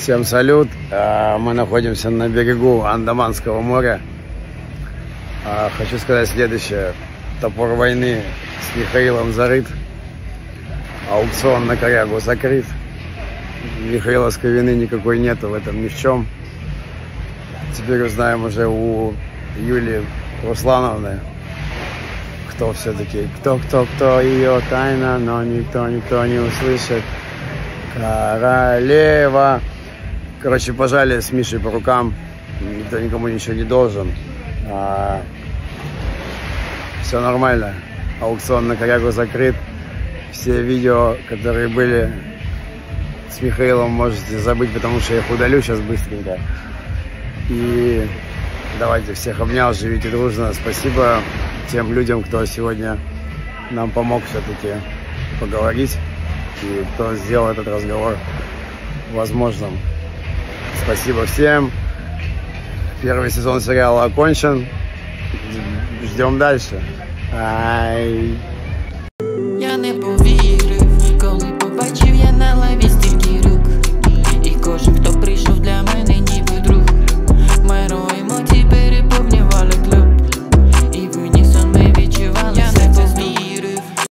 Всем салют! Мы находимся на берегу Андаманского моря. Хочу сказать следующее. Топор войны с Михаилом зарыт. Аукцион на корягу закрыт. Михаиловской вины никакой нету в этом ни в чем. Теперь узнаем уже у Юлии Руслановны, кто все-таки, кто ее тайна, но никто не услышит. Королева. Короче, пожали с Мишей по рукам. Никто никому ничего не должен. Все нормально. Аукцион на корягу закрыт. Все видео, которые были с Михаилом, можете забыть, потому что я их удалю сейчас быстренько. И давайте, всех обнял, живите дружно. Спасибо тем людям, кто сегодня нам помог все-таки поговорить и кто сделал этот разговор возможным. Спасибо всем. Первый сезон сериала окончен. Ждем дальше. Ай.